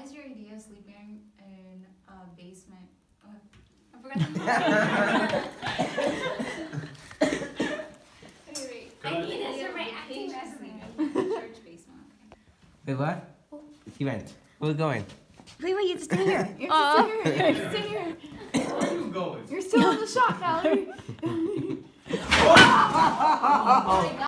is your idea of sleeping in a basement? I forgot the wait. I need us to write acting resume. Church basement. Wait, what? He went. We're going. Wait, you have to stay here. You have to stay here. You have to stay here. Where are you going? You're still in the shot, Valerie. Oh my God.